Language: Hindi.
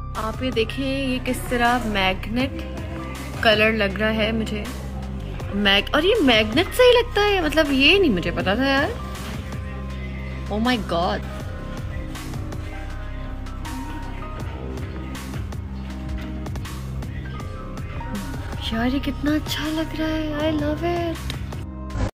आप ये देखें, ये किस तरह मैग्नेट कलर लग रहा है मुझे। और ये मैग्नेट से ही लगता है, मतलब ये नहीं मुझे पता था यार। Oh my God. यार ये कितना अच्छा लग रहा है, आई लव इट।